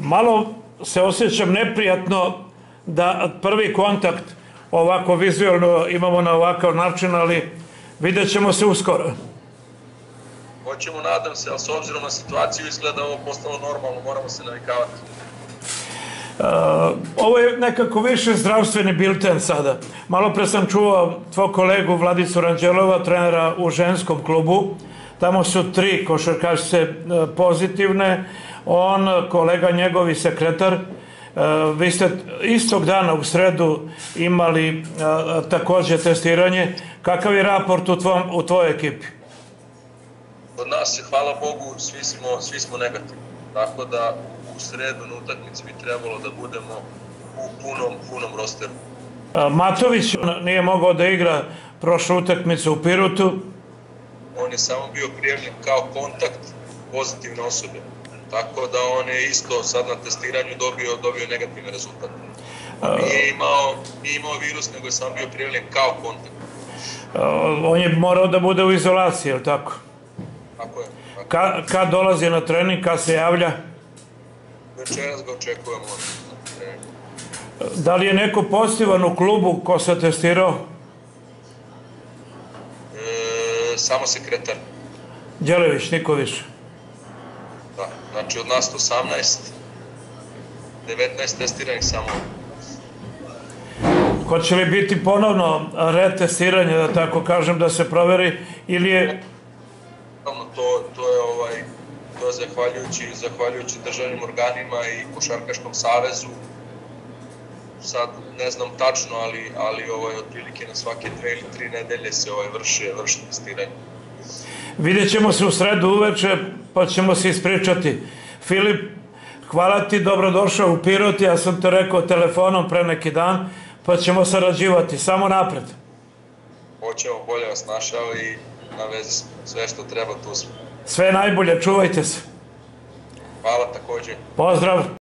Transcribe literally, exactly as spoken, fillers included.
Malo se osjećam neprijatno da prvi kontakt ovako vizualno imamo na ovakav način, ali vidjet ćemo se uskoro. Hoćemo, nadam se, ali s obzirom na situaciju izgleda ovo postalo normalno, moramo se navikavati. Ovo je nekako više zdravstveni bilten sada. Malo pre sam čuo tvoj kolegu Vladicu Ranđelova, trenera u ženskom klubu. Tamo su tri košarkašice pozitivne. On, kolega njegovi sekretar. Vi ste istog dana u sredu imali takođe testiranje. Kakav je raport u tvojoj ekipi? Od nas je, hvala Bogu, svi smo negativni. Tako da u sredu na utakmici bi trebalo da budemo u punom, punom rosteru. Matović nije mogao da igra prošlu utakmicu u Pirotu. On je samo bio prijavljen kao kontakt pozitivne osobe. Tako da on je isto sad na testiranju dobio negativni rezultat. Nije imao virus, nego je samo bio prijavljen kao kontakt. On je morao da bude u izolaciji, je li tako? Tako je. Kad dolazi na trening, kad se javlja? Večeras ga očekujemo na treningu. Da li je neko pozitivan u klubu ko se testirao? Samo sekretar. Đelević, niko više? Da, znači od nas osamnaest, devetnaest testiranih samo. Hoće li biti ponovno retestiranje, da tako kažem, da se proveri, ili je... To je zahvaljujući državnim organima i Košarkaškom savezu. Sad ne znam tačno, ali otprilike na svake dve ili tri nedelje se vrši testiranje. Vidjet ćemo se u sredu uveče, pa ćemo se ispričati. Filip, hvala ti, dobrodošao u Pirot, ja sam te rekao telefonom pre neki dan, pa ćemo sarađivati, samo napred. Hoćemo, bolje vas našao i na vezi sve što treba tu smo. Sve najbolje, čuvajte se. Hvala takođe. Pozdrav.